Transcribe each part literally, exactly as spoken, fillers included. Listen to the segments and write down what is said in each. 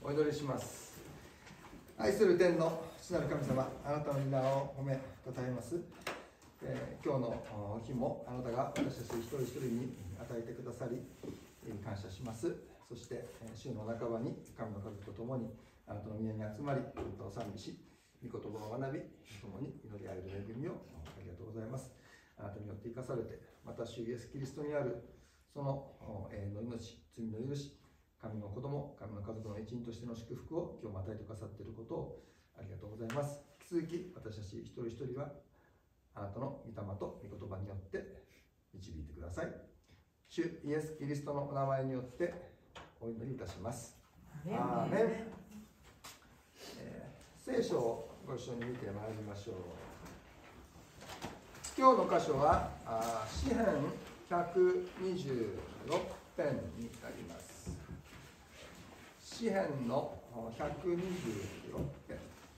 お祈りします。愛する天の父なる神様、あなたの皆を褒めたたえます。えー、今日の日もあなたが私たち一人一人に与えてくださり感謝します。そして週の半ばに神の家族と共にあなたの宮に集まり、あなたを賛美し、御言葉を学び、共に祈り合える恵みをありがとうございます。あなたによって生かされて、また主イエスキリストにあるその永遠の命、罪の許し、神の子供、神の家族の一員としての祝福を今日も与えてくださっていることをありがとうございます。引き続き私たち一人一人はあなたの御霊と御言葉によって導いてください。主イエスキリストのお名前によってお祈りいたします。アーメン。えー、聖書をご一緒に見てまいりましょう。今日の箇所は詩編ひゃくにじゅうろく編になります。詩編のひゃくにじゅうろく編。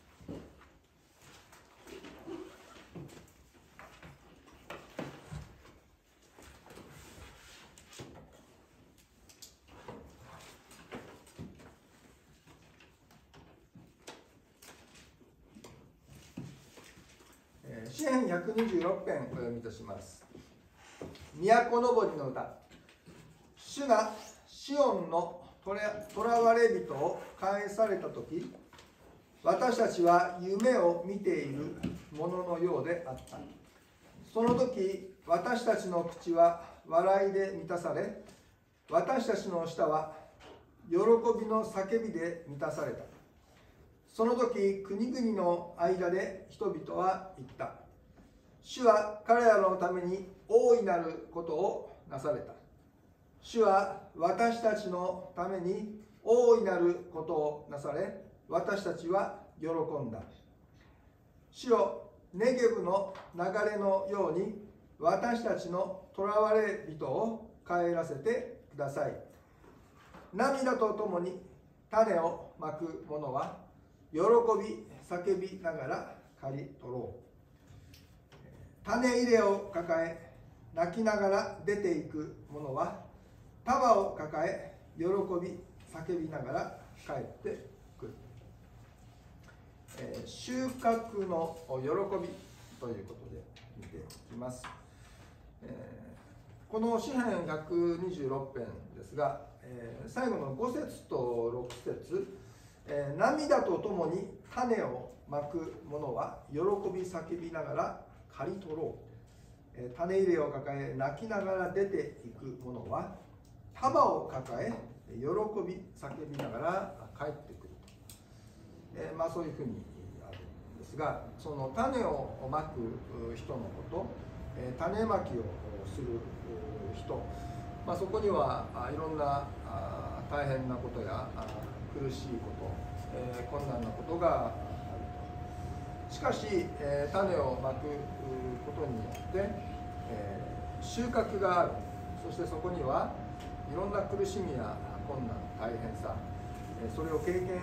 詩編ひゃくにじゅうろく編お読みいたします。都のぼりの歌。主がシオンのとらわれ人を返されたとき、私たちは夢を見ているもののようであった。その時、私たちの口は笑いで満たされ、私たちの舌は喜びの叫びで満たされた。その時、国々の間で人々は言った。主は彼らのために大いなることをなされた。主は私たちのために大いなることをなされ、私たちは喜んだ。主よ、ネゲブの流れのように私たちの囚われ人を帰らせてください。涙とともに種をまく者は喜び叫びながら刈り取ろう。種入れを抱え泣きながら出ていく者は束を抱え喜び叫びながら帰ってくる。えー、収穫の喜びということで見ていきます。えー、この詩編ひゃくにじゅうろく編ですが、えー、最後のご節とろく節、えー、涙とともに種をまく者は喜び叫びながら刈り取ろう。えー、種入れを抱え泣きながら出ていく者は束を抱え喜び叫びながら帰ってくると、えーまあ、そういうふうにあるんですが、その種をまく人のこと、えー、種まきをする人、まあ、そこにはいろんな大変なことや苦しいこと、えー、困難なことがあると。しかし、えー、種をまくことによって、えー、収穫がある。そしてそこにはいろんな苦しみや困難、大変さ、それを経験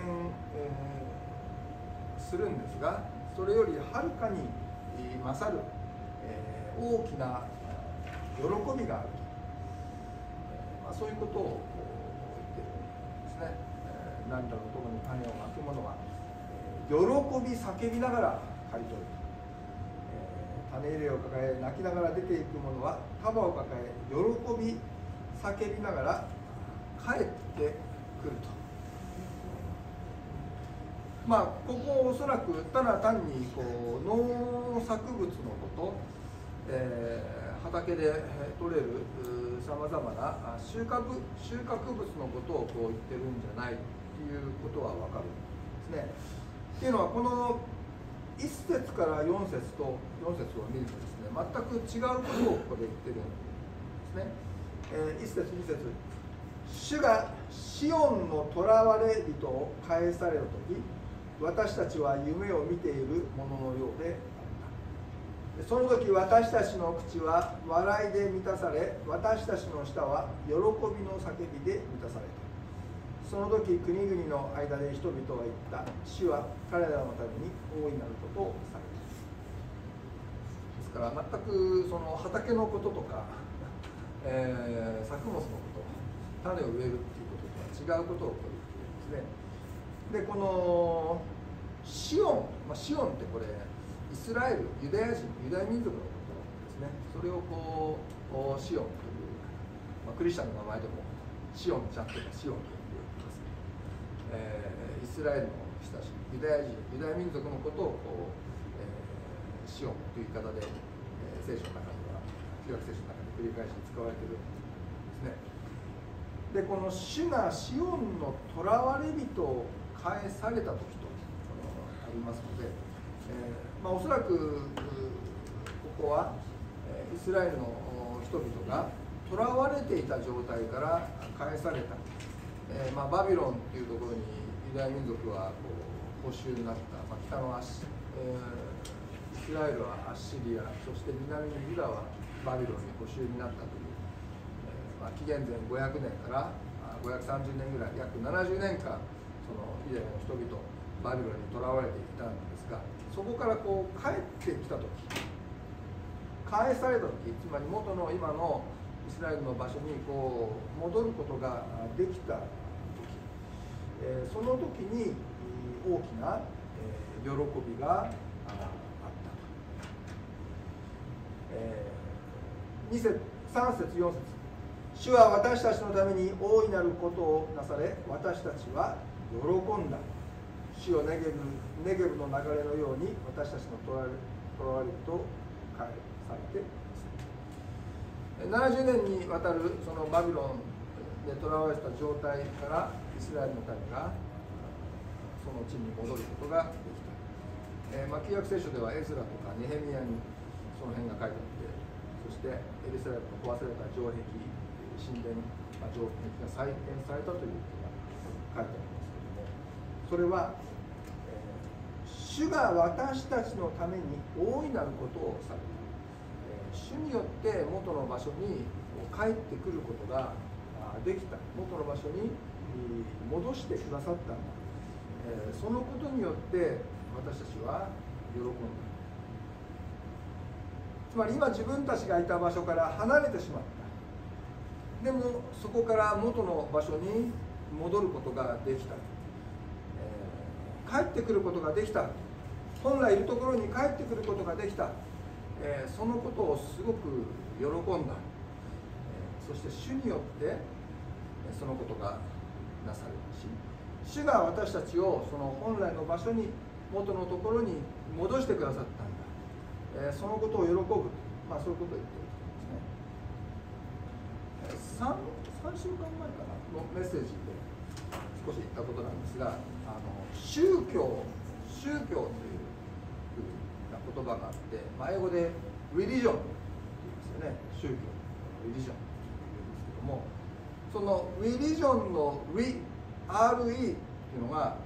するんですが、それよりはるかに勝る大きな喜びがあると、まあ、そういうことを言っているんですね。涙のともに種をまく者は喜び叫びながら刈り取る。種入れを抱え泣きながら出ていく者は束を抱え喜び叫びながら帰ってくると。まあここおそらくただ単にこう農作物のこと、えー、畑で取れるさまざまな収穫収穫物のことをこう言ってるんじゃないっていうことは分かるんですね。っていうのはこのいっ節からよん節とよん節を見るとですね、全く違うことをここで言ってるんですね。えー、いっ節に節、主がシオンの囚われ人を返されるとき、私たちは夢を見ているもののようであった。その時私たちの口は笑いで満たされ、私たちの舌は喜びの叫びで満たされた。その時国々の間で人々は言った。主は彼らのために大いなることをされた。ですから全くその畑のこととか、えー、作物のこと、種を植えるっていうこととは違うことをこう言っているんですね。 でこのシオン、まあ、シオンってこれイスラエル、ユダヤ人、ユダヤ民族のことですね。それをこうシオンという、まあ、クリスチャンの名前でもシオンちゃんとかシオンと呼んでいます、えー、イスラエルの人たち、ユダヤ人、ユダヤ民族のことをこう、えー、シオンという言い方で、えー、聖書の中では旧約聖書の中で繰り返し使われているんですね。でこの主がシオンの囚われ人を返された時とありますので、えーまあ、おそらくここはイスラエルの人々が囚われていた状態から返された、えーまあ、バビロンというところにユダヤ民族はこう捕囚になった、まあ、北のアシ、えー、イスラエルはアッシリア、そして南のユダはバビロンに捕囚になったという、えーまあ、紀元前ごひゃくねんからごひゃくさんじゅうねんぐらい、約ななじゅうねんかんそのユダヤの人々バビロンに囚われていたんですが、そこからこう帰ってきた時、返された時、つまり元の今のイスラエルの場所にこう戻ることができた時、えー、その時に大きな、えー、喜びがあったと、えー、に節、さん節、よん節、主は私たちのために大いなることをなされ、私たちは喜んだ。主をネゲブ、ネゲブの流れのように私たちの囚われ人を返されています。ななじゅうねんにわたるそのバビロンで囚われた状態からイスラエルの民がその地に戻ることができた。えーまあ、旧約聖書ではエズラとかネヘミヤにその辺が書いてあって、そしてエルサレムの壊された城壁、神殿、まあ、城壁が再建されたということが書いてありますけれども、それは主が私たちのために大いなることをされた、えー、主によって元の場所に帰ってくることができた、元の場所に戻してくださったんだ、えー、そのことによって私たちは喜んだ。つまり今自分たちがいた場所から離れてしまった、でもそこから元の場所に戻ることができた、帰ってくることができた、本来いるところに帰ってくることができた、えー、そのことをすごく喜んだ、えー、そして主によってそのことがなされたし、主が私たちをその本来の場所に元のところに戻してくださったんだ、えー、そのことを喜ぶ、まあ、そういうことを言っているんですね。3, 3週間前かなのメッセージで少し言ったことなんですが、あの宗教宗教という言葉があって、まあ、英語で religion って言うんですよね。宗教 religion って言うんですけども、その religion の アールイー っていうのが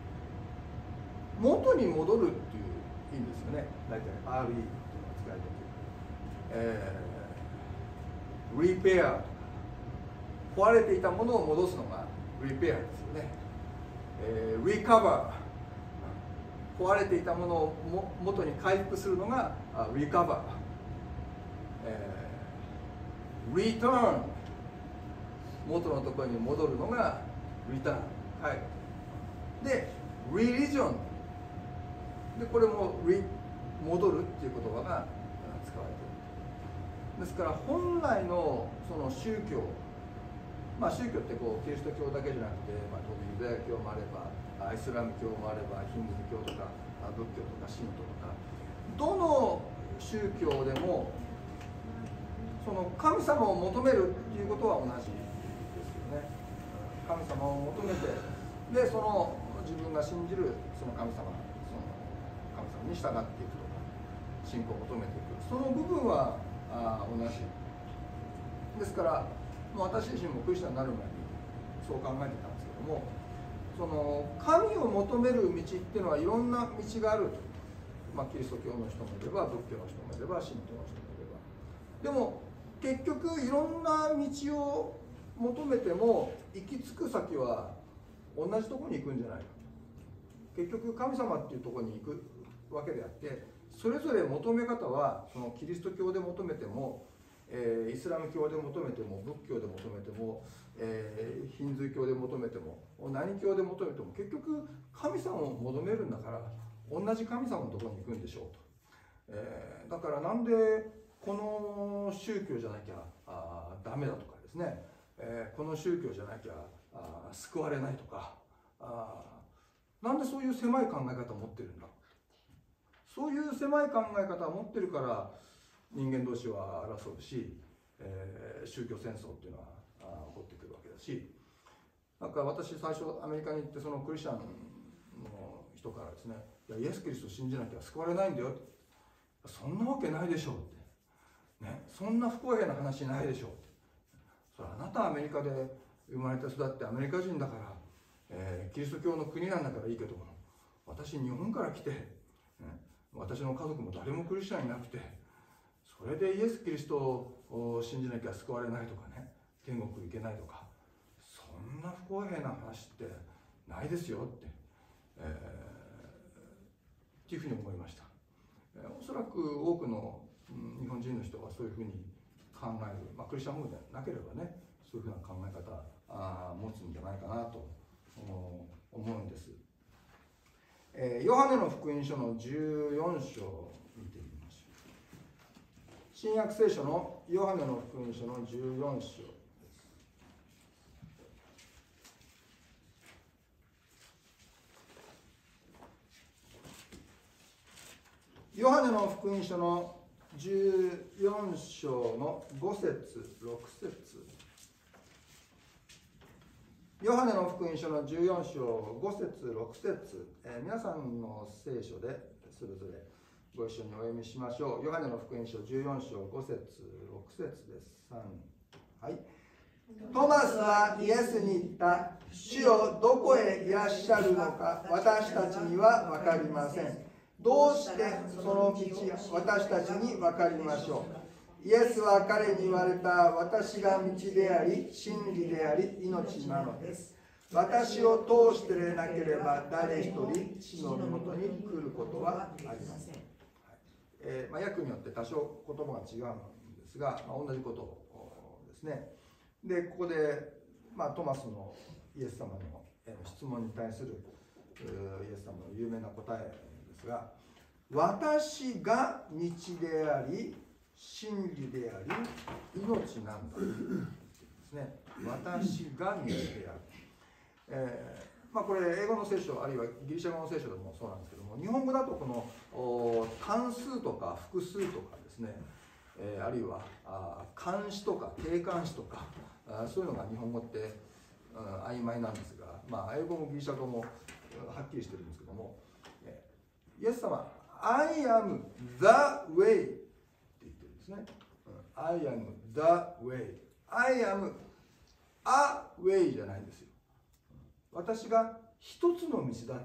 元に戻るっていう意味ですよね。大体 アールイー っていうのが使われている、えー、repair とか壊れていたものを戻すのが repair ですよね。えー、recover、 壊れていたものをも元に回復するのが recover、えー、return、 元のところに戻るのが return、 帰る。で religion で、これも re 戻るっていう言葉が使われている。ですから本来のその宗教、まあ、宗教ってこうキリスト教だけじゃなくて、まあ、当然ユダヤ教もあればイスラム教もあればヒンドゥー教とか仏教とか神道とか、どの宗教でもその神様を求めるっていうことは同じですよね。神様を求めて、でその自分が信じるその神様、その神様に従っていくとか信仰を求めていく、その部分はあ同じですから、私自身もクリスチャンになる前にそう考えてたんですけども、その神を求める道っていうのはいろんな道がある、まあ、キリスト教の人もいれば仏教の人もいれば神道の人もいれば、でも結局いろんな道を求めても行き着く先は同じところに行くんじゃないかと。結局神様っていうところに行くわけであって、それぞれ求め方はそのキリスト教で求めても、えー、イスラム教で求めても仏教で求めても、 えー、ヒンズー教で求めても何教で求めても結局神様を求めるんだから同じ神様のところに行くんでしょうと、えー、だからなんでこの宗教じゃなきゃあダメだとかですね、えー、この宗教じゃなきゃあ救われないとか、あなんでそういう狭い考え方を持ってるんだ。そういう狭い考え方を持ってるから人間同士は争うし、えー、宗教戦争っていうのは起こってくるわけだし、なんか私最初アメリカに行ってそのクリスチャンの人からですね、いやイエス・キリストを信じなきゃ救われないんだよって、そんなわけないでしょうって、ね、そんな不公平な話ないでしょうって、それあなたはアメリカで生まれて育ってアメリカ人だから、えー、キリスト教の国なんだからいいけども、私日本から来て、ね、私の家族も誰もクリスチャンいなくて、それでイエス・キリストを信じなきゃ救われないとかね、天国行けないとか、そんな不公平な話ってないですよって、えー、っていうふうに思いました。えー、おそらく多くの、うん、日本人の人はそういうふうに考える、まあ、クリスチャンムーブでなければね、そういうふうな考え方あ持つんじゃないかなと思うんです。えー、ヨハネの福音書のじゅうよん章を見てみましょう。新約聖書のヨハネの福音書のじゅうよん章です。ヨハネの福音書のじゅうよん章のご節ろく節、ヨハネの福音書のじゅうよん章ご節ろく節、えー、皆さんの聖書でそれぞれご一緒にお読みしましょう。ヨハネの福音書じゅうよん章ご節ろく節です。さん、はい。トマスはイエスに言った。主よ、どこへいらっしゃるのか私たちには分かりません。どうしてその道私たちに分かりましょう。イエスは彼に言われた。私が道であり真理であり命なのです。私を通してでなければ誰一人父の身元に来ることはありません。はい、えーまあ、訳によって多少言葉が違うんですが、まあ、同じことですね。でここで、まあ、トマスのイエス様の質問に対するイエス様の有名な答えですが、私が道であり真理であり命なんだというですね。私が道である、えーまあ、これ英語の聖書あるいはギリシャ語の聖書でもそうなんですけども、日本語だとこの単数とか複数とかですね、えー、あるいはあ漢詞とか定冠詞とかあそういうのが日本語って、うん、曖昧なんですが、まあ、英語もギリシャ語もはっきりしてるんですけども、えー、イエス様 I am the way って言ってるんですね。うん、I am the way I am a way じゃないんですよ。私が一つの道だって言ったんじゃない。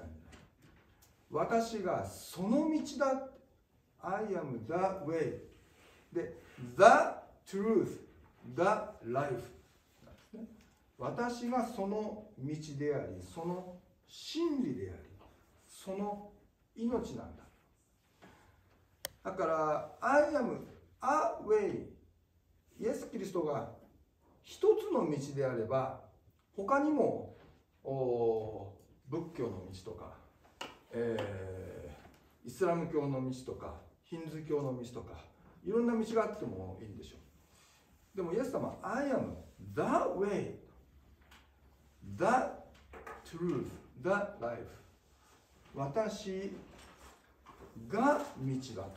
私がその道だ。I am the way で the truth the life なんですね。私がその道でありその真理でありその命なんだ。だから I am a way イエス・キリストが一つの道であれば他にも仏教の道とか、えー、イスラム教の道とかヒンズー教の道とかいろんな道があってもいいんでしょう。でもイエス様は I am the way the truth the life 私が道だと、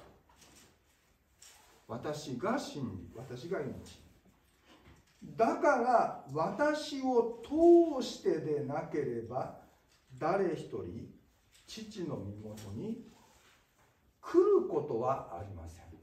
私が真理、私が命だから私を通してでなければ誰一人父の身元に来ることはありません。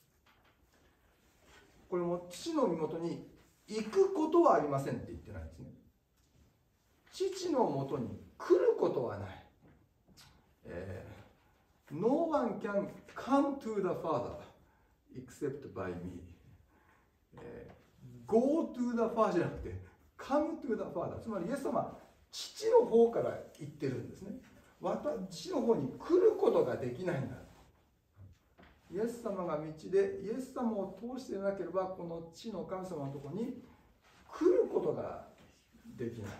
これも父の身元に行くことはありませんって言ってないんですね。父のもとに来ることはない、えー、No one can come to the Father except by me、えー、Go to the Father じゃなくて Come to the Father、 つまりイエス様は父の方から言ってるんですね。父の方に来ることができないんだ。イエス様が道でイエス様を通してなければこの地の神様のところに来ることができない、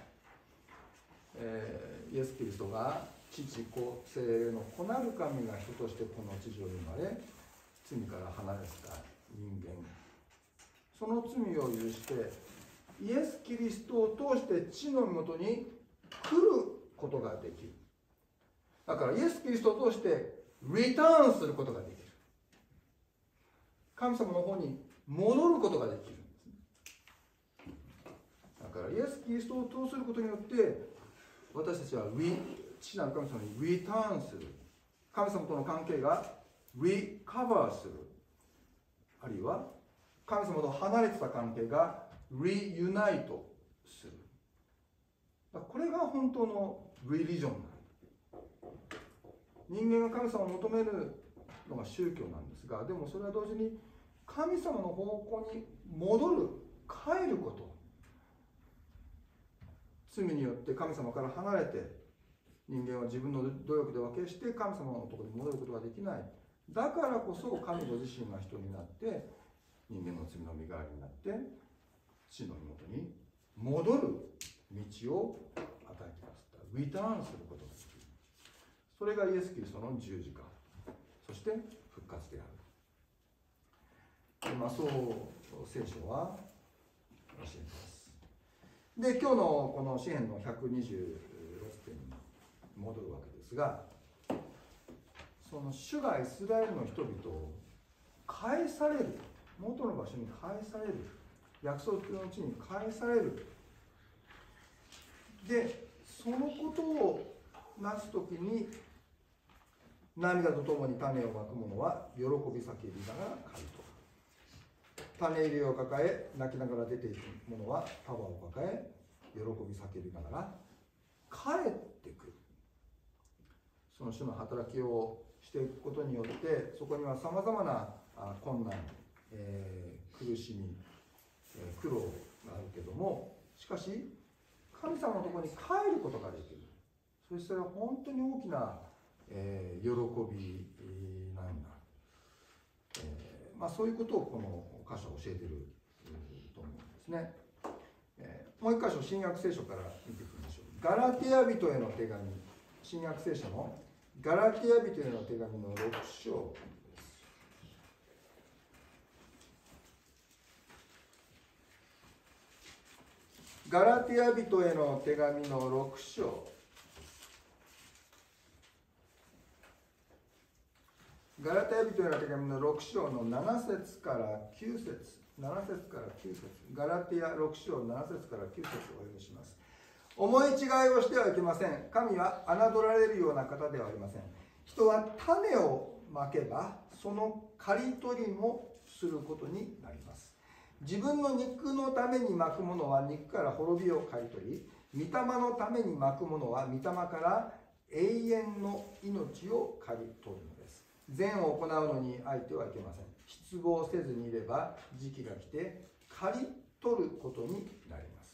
えー、イエス・キリストが父子聖霊の子なる神が人としてこの地上に生まれ、罪から離れた人間、その罪を許してイエス・キリストを通して地のもとに来ることができる。だからイエス・キリストを通してリターンすることができる。神様の方に戻ることができるんですね。だからイエス・キリストを通することによって私たちは父なる神様にリターンする、神様との関係がリカバーする、あるいは神様と離れてた関係がリユナイトする。これが本当のリリジョンなんだ。人間が神様を求めるのが宗教なんですが、でもそれは同時に神様の方向に戻る、帰ること。罪によって神様から離れて人間は自分の努力では決して神様のところに戻ることができない。だからこそ神ご自身が人になって人間の罪の身代わりになって地の元に戻る道を与えてくださった。リターンすることができる。それがイエス・キリストの十字架、そして復活である。まあ、そう聖書は教えています。で、今日のこの詩編のひゃくにじゅうろくてんに戻るわけですが、その主がイスラエルの人々を返される、元の場所に返される、約束の地に返される。で、そのことをなすときに涙とともに種をまく者は喜び叫びながら刈り取る。種入れを抱え泣きながら出ていく者は束を抱え喜び叫びながら帰ってくる。その主の働きをしていくことによってそこにはさまざまな困難、えー、苦しみ、えー、苦労があるけども、しかし神様のところに帰ることができる。そしてそれは本当に大きな、えー、喜びなんだ、えーまあ、そういうことをこの箇所は教えていると思うんですね。えー、もう一箇所新約聖書から見ていきましょう。ガラテヤ人への手紙、新約聖書のガラテヤ人への手紙のろく章です。ガラテヤ人への手紙のろく章。ガラテヤ人への手紙のろく章のなな節からきゅう節、なな節からきゅう節、ガラテヤろく章なな節からきゅう節をお読みします。思い違いをしてはいけません。神は侮られるような方ではありません。人は種をまけばその刈り取りもすることになります。自分の肉のためにまくものは肉から滅びを刈り取り、御霊のためにまくものは御霊から永遠の命を刈り取るのです。善を行うのに相手はいけません。失望せずにいれば時期が来て刈り取ることになります。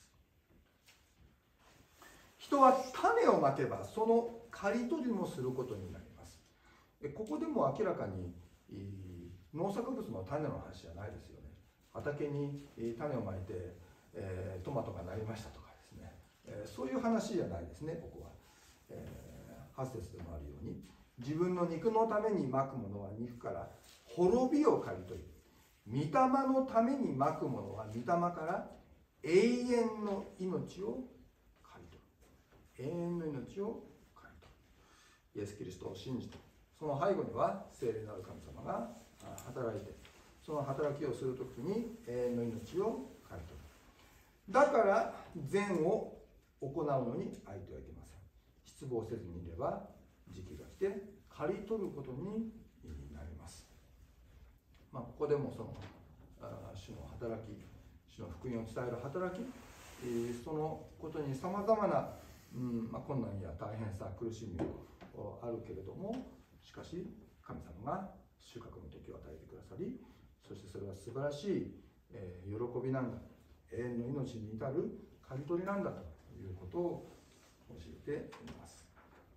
人は種をまけばその刈り取りもすることになります。ここでも明らかに農作物の種の話じゃないですよね。畑に種をまいて、えー、トマトがなりましたとかですね、えー、そういう話じゃないですね。ここは、えー、はち節でもあるように、自分の肉のためにまくものは肉から滅びを刈り取り、御霊のためにまくものは御霊から永遠の命を刈り取る。永遠の命を刈り取る。イエス・キリストを信じて、その背後には聖霊なる神様が働いて、その働きをするときに永遠の命を刈り取る。だから善を行うのに相手はいけません。失望せずにいれば時期が来て刈り取ることになります。まあ、ここでもその主の働き、主の福音を伝える働き、そのことにさまざまな、うんまあ、困難や大変さ、苦しみもあるけれども、しかし神様が収穫の時を与えてくださり、そしてそれは素晴らしい、えー、喜びなんだ、永遠の命に至る刈り取りなんだということを教えています。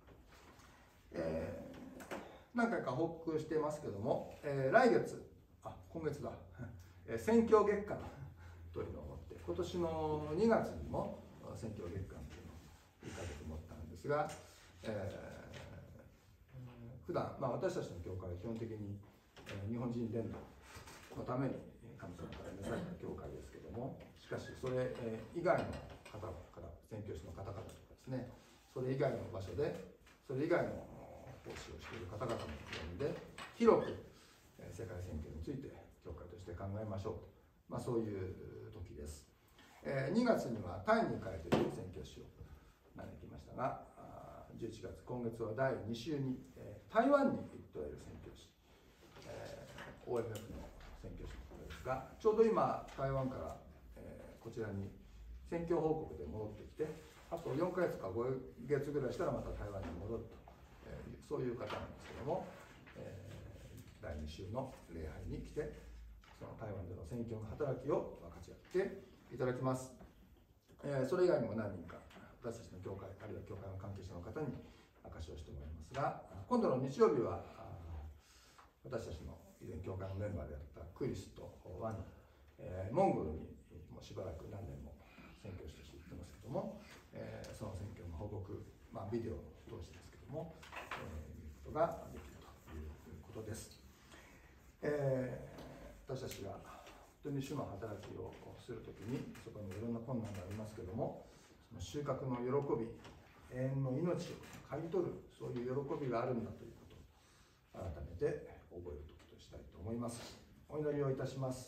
えー、何回か報告していますけども、えー、来月、あ、今月だ、えー、宣教月間というのを持って、こ今年のにがつにも選挙月間というのをいっかげつ持ったんですが、えー、普段、まあ、私たちの教会は基本的に、えー、日本人伝道のために神様から召された教会ですけども、しかしそれ、えー、以外の方々から、宣教師の方々とかですね、それ以外の場所でそれ以外の奉仕をしている方々も呼んで広く、えー、世界宣教について教会として考えましょうと、まあ、そういう時です。えー、にがつにはタイに帰っている宣教師を招きましたが、じゅういちがつ、今月はだいに週に、えー、台湾に行っておられる宣教師、えー、オーエムエフ の宣教師の方ですが、ちょうど今台湾から、えー、こちらに宣教報告で戻ってきて、あとよんかげつかごかげつぐらいしたらまた台湾に戻ると、えー、そういう方なんですけども、えー、だいに週の礼拝に来て、その台湾での宣教の働きを分かち合っていただきます。えー、それ以外にも何人か私たちの教会、あるいは教会の関係者の方に証しをしてもらいますが、今度の日曜日は私たちの以前教会のメンバーであったクリスとワニ、えー、モンゴルにもうしばらく何年も宣教師として行ってますけども、えー、その宣教の報告、まあ、ビデオを通してですけども、えー、見ることができるということです。えー、私たちが本当に主の働きをするときに、そこにいろんな困難がありますけども、その収穫の喜び、永遠の命を刈り取る、そういう喜びがあるんだということを改めて覚える時としたいと思います。お祈りをいたします。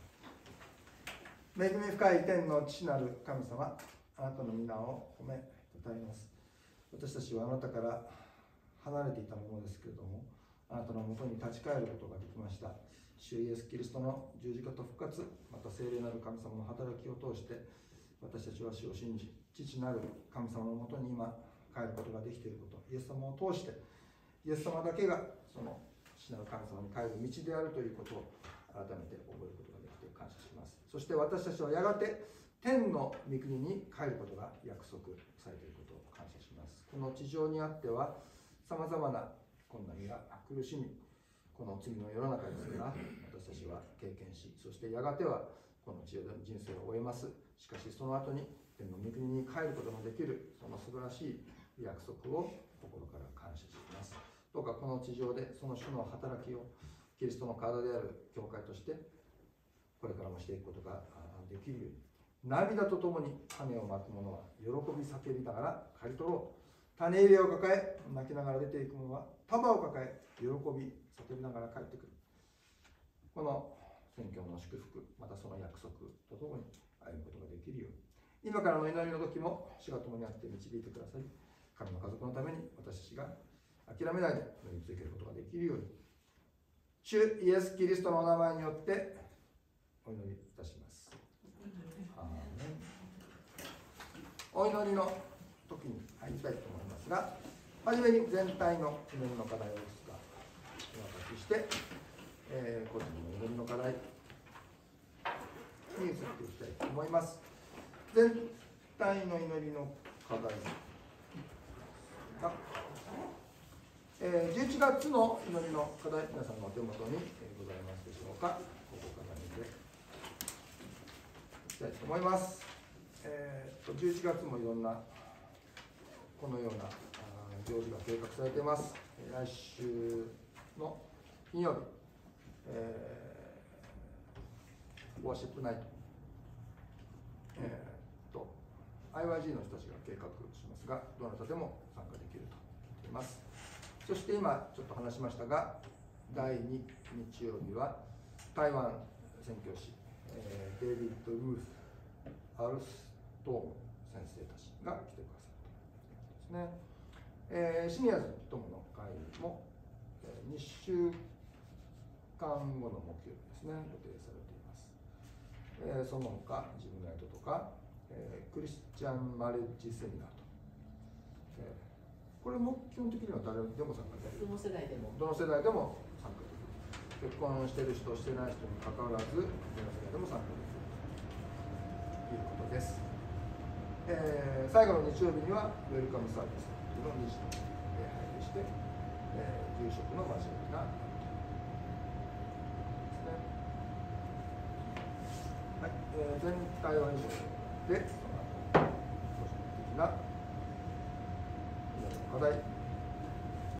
恵み深い天の父なる神様、あなたの皆を褒めたたえます。私たちはあなたから離れていたものですけれども、あなたのもとに立ち返ることができました。主イエスキリストの十字架と復活、また聖霊なる神様の働きを通して、私たちは主を信じ、父なる神様のもとに今帰ることができていること、イエス様を通して、イエス様だけがその父なる神様に帰る道であるということを改めて覚えることができて感謝します。そして私たちはやがて天の御国に帰ることが約束されていることを感謝します。この地上にあってはさまざまな困難や苦しみ、この罪の世の中ですから私たちは経験し、そしてやがてはこの地上での人生を終えます。しかしその後に天の御国に帰ることのできるその素晴らしい約束を心から感謝します。どうかこの地上でその主の働きをキリストの体である教会としてこれからもしていくことができるように、涙とともに種をまく者は喜び叫びながら刈り取ろう。種入れを抱え泣きながら出ていく者は束を抱え喜び叫びながら帰ってくる。この宣教の祝福、またその約束とともに歩むことができるように、今からの祈りの時も主が共にあって導いてください。神の家族のために私たちが諦めないで乗り続けることができるように、主イエス・キリストのお名前によってお祈りいたします。アーメン。お祈りの時に入りたいと思いますが、はじめに全体の祈りの課題をいくつかお渡しして、えー、個人の祈りの課題に移っていきたいと思います。全体の祈りの課題が、えー、じゅういちがつの祈りの課題、皆さんのお手元にございますでしょうか。ここから見ていきたいと思います。えー、とじゅういちがつもいろんなこのような行事が計画されています。来週の金曜日、えー、ワーシップナイト、えー、と アイワイジー の人たちが計画しますが、どなたでも参加できると言っています。そして今ちょっと話しましたが、だいに日曜日は台湾宣教師、えー、デイビッド・ルース・アルストーム先生たちが来てくださったということですね。えー、シニアズ友の会も、えー、にしゅうかんごの木曜日ですね、予定されています。えー、その他、ジムナイトとか、えー、クリスチャンマレッジセミナーと、えー、これも基本的には誰でも参加できる。どの世代でも。どの世代でも参加できる。結婚している人、していない人にかかわらず、どの世代でも参加できるということです。えー、最後の日曜日にはウェルカムサービスというのをにじの礼拝でして、えー、住職の交わりがあるということですね。はい。 えー、全体をにこでその組織的な課題